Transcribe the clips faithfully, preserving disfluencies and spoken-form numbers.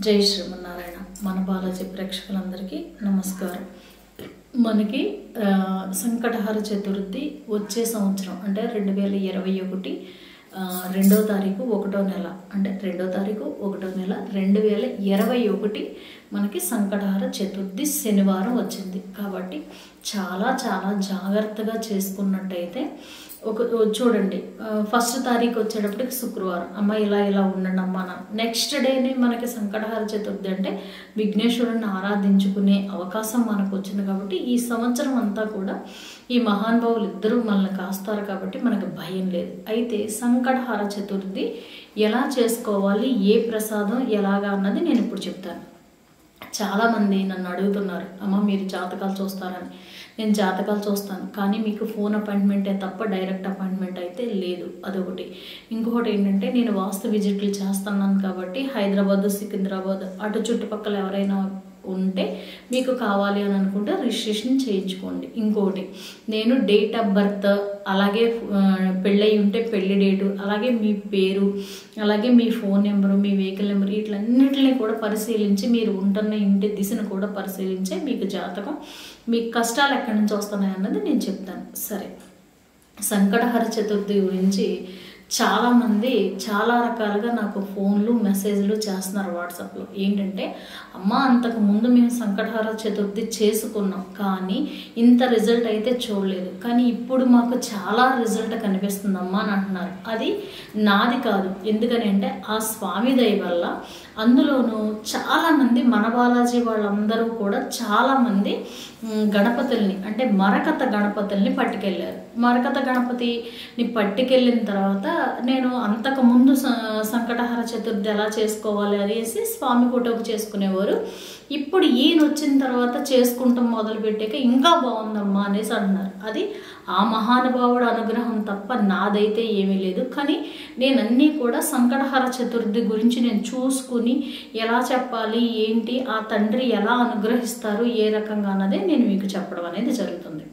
జై శ్రీమన్నారాయణ. మన బాలాజీ ప్రేక్షకులందరికీ నమస్కారం. మనకి సంకటహర చతుర్థి వచ్చే సంవత్సరం అంటే రెండు వేల ఇరవై ఒకటి రెండో తారీఖు ఒకటో నెల అంటే రెండో తారీఖు ఒకటో నెల రెండు వేల ఇరవై ఒకటి మనకి సంకటహర చతుర్థి శనివారం వచ్చింది. కాబట్టి చాలా చాలా జాగ్రత్తగా చేసుకున్నట్టయితే ఒక చూడండి, ఫస్ట్ తారీఖు వచ్చేటప్పటికి శుక్రవారం, అమ్మ ఇలా ఇలా ఉండండి అమ్మ. నెక్స్ట్ డేనే మనకి సంకటహర చతుర్థి అంటే విఘ్నేశ్వరుని ఆరాధించుకునే అవకాశం మనకు వచ్చింది. కాబట్టి ఈ సంవత్సరం అంతా కూడా ఈ మహానుభావులు ఇద్దరూ మనల్ని కాస్తారు కాబట్టి మనకు భయం లేదు. అయితే సంకటహర చతుర్థి ఎలా చేసుకోవాలి, ఏ ప్రసాదం ఎలాగా అన్నది నేను ఇప్పుడు చెప్తాను. చాలామంది నన్ను అడుగుతున్నారు, అమ్మ మీరు జాతకాలు చూస్తారని. నేను జాతకాలు చూస్తాను, కానీ మీకు ఫోన్ అపాయింట్మెంటే తప్ప డైరెక్ట్ అపాయింట్మెంట్ అయితే లేదు. అదొకటి. ఇంకొకటి ఏంటంటే నేను వాస్తు విజిట్లు చేస్తున్నాను కాబట్టి హైదరాబాద్, సికింద్రాబాద్ అటు చుట్టుపక్కల ఎవరైనా ఉంటే మీకు కావాలి అని అనుకుంటే రిజిస్ట్రేషన్ చేయించుకోండి. ఇంకోటి, నేను డేట్ ఆఫ్ బర్త్, అలాగే పెళ్ళయి ఉంటే పెళ్లి డేటు, అలాగే మీ పేరు, అలాగే మీ ఫోన్ నెంబరు, మీ వెహికల్ నెంబర్, వీటిలన్నింటినీ కూడా పరిశీలించి మీరు ఉంటున్న ఇంటి దిశను కూడా పరిశీలించే మీకు జాతకం, మీకు కష్టాలు ఎక్కడి నుంచి వస్తున్నాయి అన్నది నేను చెప్తాను. సరే, సంకటహర చతుర్థి గురించి చాలామంది చాలా రకాలుగా నాకు ఫోన్లు మెసేజ్లు చేస్తున్నారు వాట్సాప్లో. ఏంటంటే, అమ్మ అంతకు ముందు మేము సంకటహర చతుర్థి చేసుకున్నాం కానీ ఇంత రిజల్ట్ అయితే చూడలేదు, కానీ ఇప్పుడు మాకు చాలా రిజల్ట్ కనిపిస్తుందమ్మా అని అంటున్నారు. అది నాది కాదు. ఎందుకని అంటే ఆ స్వామి దయ వల్ల, అందులోనూ చాలామంది మన బాలాజీ వాళ్ళందరూ కూడా చాలామంది గణపతుల్ని అంటే మరకత గణపతుల్ని పట్టుకెళ్ళారు. మరకత గణపతిని పట్టుకెళ్ళిన తర్వాత నేను అంతకుముందు సంకటహర చతుర్థి ఎలా చేసుకోవాలి అనేసి స్వామి ఫోటోకి చేసుకునేవారు. ఇప్పుడు ఈయన వచ్చిన తర్వాత చేసుకుంటాం మొదలు పెట్టాక ఇంకా బాగుందమ్మా అనేసి అంటున్నారు. అది ఆ మహానుభావుడు అనుగ్రహం తప్ప నాదైతే ఏమీ లేదు. కానీ నేను అన్నీ కూడా సంకటహర చతుర్థి గురించి నేను చూసుకుని ఎలా చెప్పాలి, ఏంటి, ఆ తండ్రి ఎలా అనుగ్రహిస్తారు, ఏ రకంగా అన్నదే నేను మీకు చెప్పడం అనేది జరుగుతుంది.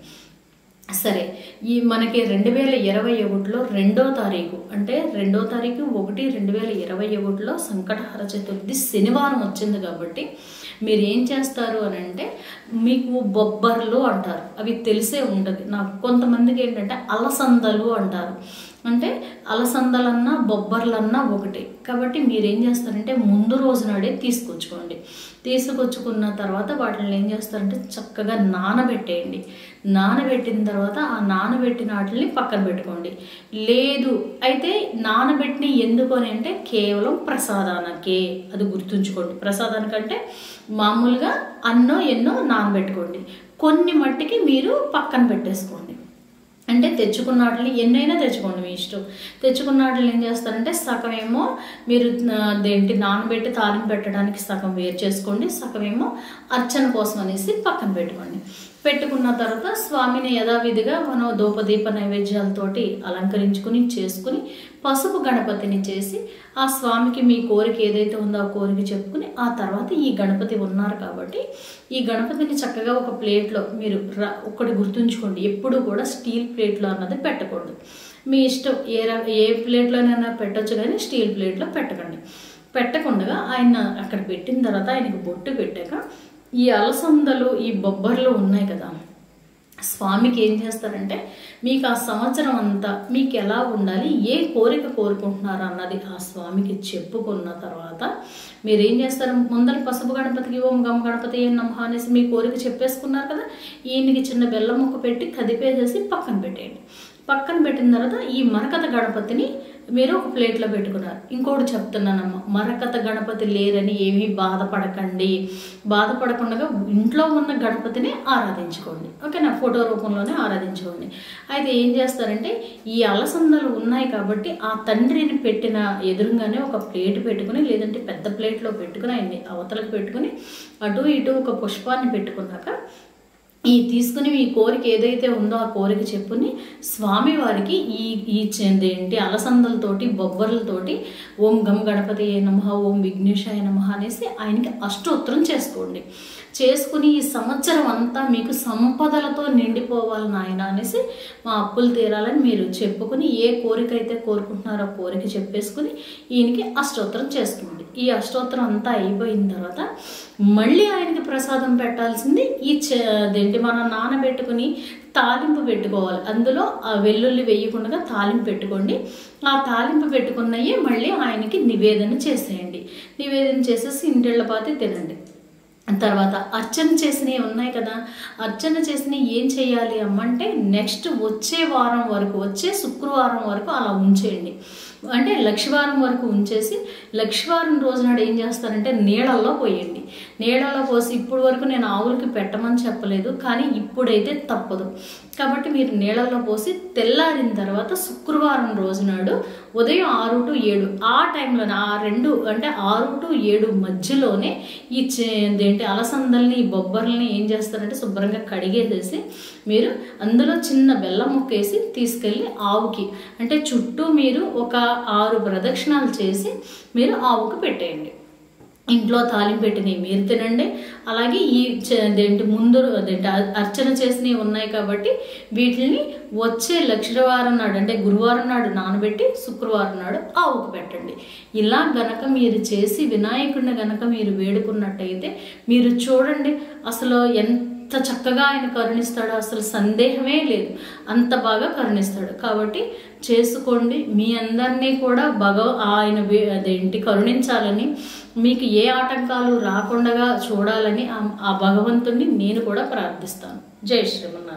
సరే, ఈ మనకి రెండు వేల ఇరవై ఒకటిలో రెండో తారీఖు అంటే రెండో తారీఖు ఒకటి రెండు వేల ఇరవై ఒకటిలో సంకటహర చతుర్థి శనివారం వచ్చింది. కాబట్టి మీరు ఏం చేస్తారు అని అంటే, మీకు బొబ్బర్లు అంటారు, అవి తెలిసే ఉంటుంది నాకు. కొంతమందికి ఏంటంటే అలసందలు అంటారు. అంటే అలసందలన్నా బొబ్బర్లన్నా ఒకటే. కాబట్టి మీరేం చేస్తారంటే ముందు రోజు నాడే తీసుకొచ్చుకోండి. తీసుకొచ్చుకున్న తర్వాత వాటిని ఏం చేస్తారంటే చక్కగా నానబెట్టేయండి. నానబెట్టిన తర్వాత ఆ నానబెట్టిన వాటిని పక్కన పెట్టుకోండి. లేదు అయితే నానబెట్టిన ఎందుకు అని అంటే కేవలం ప్రసాదానికే, అది గుర్తుంచుకోండి. ప్రసాదానికంటే మామూలుగా అన్నో ఎన్నో నానబెట్టుకోండి. కొన్ని మట్టికి మీరు పక్కన పెట్టేసుకోండి. అంటే తెచ్చుకున్న వాటిని ఎన్నైనా తెచ్చుకోండి, మీ ఇష్టం. తెచ్చుకున్న వాటిని ఏం చేస్తారంటే సగమేమో మీరు దేంటి నానబెట్టి తాలింపు పెట్టడానికి సగం వేరు చేసుకోండి, సగమేమో అర్చన కోసం అనేసి పక్కన పెట్టుకోండి. పెట్టుకున్న తర్వాత స్వామిని యథావిధిగా మనం ధూపదీప నైవేద్యాలతోటి అలంకరించుకుని చేసుకుని పసుపు గణపతిని చేసి ఆ స్వామికి మీ కోరిక ఏదైతే ఉందో ఆ కోరిక చెప్పుకుని ఆ తర్వాత ఈ గణపతి ఉన్నారు కాబట్టి ఈ గణపతిని చక్కగా ఒక ప్లేట్లో మీరు ఒక్కటి గుర్తుంచుకోండి, ఎప్పుడు కూడా స్టీల్ ప్లేట్లో అన్నది పెట్టకూడదు. మీ ఇష్టం, ఏ ఏ ప్లేట్లోనైనా పెట్టచ్చు, కానీ స్టీల్ ప్లేట్లో పెట్టకండి. పెట్టకుండా ఆయన అక్కడ పెట్టిన తర్వాత ఆయనకు బొట్టు పెట్టాక ఈ అలసందలు, ఈ బొబ్బర్లు ఉన్నాయి కదా, స్వామికి ఏం చేస్తారంటే మీకు ఆ సంవత్సరం అంతా మీకు ఎలా ఉండాలి, ఏ కోరిక కోరుకుంటున్నారు అన్నది ఆ స్వామికి చెప్పుకున్న తర్వాత మీరు ఏం చేస్తారు, ముందర పసుపు గణపతికి ఓం గమ గణపతి నమః అనేసి మీ కోరిక చెప్పేసుకున్నారు కదా, ఈయనకి చిన్న బెల్లం ముక్క పెట్టి కదిపేసేసి పక్కన పెట్టేయండి. పక్కన పెట్టిన తర్వాత ఈ మరకత గణపతిని మీరు ఒక ప్లేట్లో పెట్టుకున్నారు. ఇంకోటి చెప్తున్నానమ్మ, మరకత గణపతి లేరని ఏమీ బాధపడకండి. బాధపడకుండా ఇంట్లో ఉన్న గణపతిని ఆరాధించుకోండి, ఓకేనా? ఫోటో రూపంలోనే ఆరాధించుకోండి. అయితే ఏం చేస్తారంటే ఈ అలసందలు ఉన్నాయి కాబట్టి ఆ తండ్రిని పెట్టిన ఎదురుగానే ఒక ప్లేట్ పెట్టుకుని, లేదంటే పెద్ద ప్లేట్లో పెట్టుకుని ఆయన్ని అవతలకు పెట్టుకుని అటు ఇటు ఒక పుష్పాన్ని పెట్టుకున్నాక ఈ తీసుకుని మీ కోరిక ఏదైతే ఉందో ఆ కోరిక చెప్పుని స్వామివారికి ఈ ఈ ఏంటి అలసందలతోటి బొబ్బర్లతోటి ఓం గం గణపతి నమః, ఓం విఘ్నేశాయ నమః అనేసి ఆయనకి అష్టోత్తరం చేసుకోండి. చేసుకుని ఈ సంవత్సరం అంతా మీకు సంపదలతో నిండిపోవాలి నాయన అనేసి, మా అప్పులు తీరాలని మీరు చెప్పుకుని ఏ కోరిక అయితే కోరుకుంటున్నారో ఆ కోరిక చెప్పేసుకుని ఈయనకి అష్టోత్తరం చేసుకోండి. ఈ అష్టోత్తరం అంతా అయిపోయిన తర్వాత మళ్ళీ ఆయనకి ప్రసాదం పెట్టాల్సింది ఈ అదేంటి మనం నానబెట్టుకుని తాలింపు పెట్టుకోవాలి. అందులో ఆ వెల్లుల్లి వేయకుండా తాలింపు పెట్టుకోండి. ఆ తాలింపు పెట్టుకున్నవి మళ్ళీ ఆయనకి నివేదన చేసేయండి. నివేదన చేసేసి ఇంటిళ్ళపాతి తినండి. తర్వాత అర్చన చేసినవి ఉన్నాయి కదా, అర్చన చేసినవి ఏం చేయాలి అమ్మంటే నెక్స్ట్ వచ్చే వారం వరకు, వచ్చే శుక్రవారం వరకు అలా ఉంచేయండి. అంటే లక్షవారం వరకు ఉంచేసి లక్షవారం రోజు నాడు ఏం చేస్తారంటే నీళ్ళల్లో పోయండి. నీళ్ళల్లో పోసి ఇప్పుడు వరకు నేను ఆవులకి పెట్టమని చెప్పలేదు, కానీ ఇప్పుడైతే తప్పదు కాబట్టి మీరు నీళ్ళల్లో పోసి తెల్లారిన తర్వాత శుక్రవారం రోజు నాడు ఉదయం ఆరు టు ఏడు ఆ టైంలోనే ఆ రెండు అంటే ఆరు టు ఏడు మధ్యలోనే ఈ ఏంటి అలసందల్ని ఈ బొబ్బర్లని ఏం చేస్తారంటే శుభ్రంగా కడిగేసేసి మీరు అందులో చిన్న బెల్లం ముక్కేసి తీసుకెళ్ళి ఆవుకి అంటే చుట్టూ మీరు ఒక ఆరు ప్రదక్షిణాలు చేసి మీరు ఆవుకు పెట్టేయండి. ఇంట్లో తాలింపు పెట్టినవి మీరు తినండి. అలాగే ఈ అదేంటి ముందు అదేంటి అర్చన చేసినవి ఉన్నాయి కాబట్టి వీటిని వచ్చే లక్షవారం నాడు అంటే గురువారం నాడు నానబెట్టి శుక్రవారం నాడు ఆవుకు పెట్టండి. ఇలా గనక మీరు చేసి వినాయకుడిని గనక మీరు వేడుకున్నట్టయితే మీరు చూడండి అసలు ఎంత ఎంత చక్కగా ఆయన కరుణిస్తాడు, అసలు సందేహమే లేదు, అంత బాగా కరుణిస్తాడు. కాబట్టి చేసుకోండి. మీ అందరినీ కూడా భగవ ఆయన అదేంటి కరుణించాలని, మీకు ఏ ఆటంకాలు రాకుండా చూడాలని ఆ భగవంతుణ్ణి నేను కూడా ప్రార్థిస్తాను. జై శ్రీమన్నారాయణ.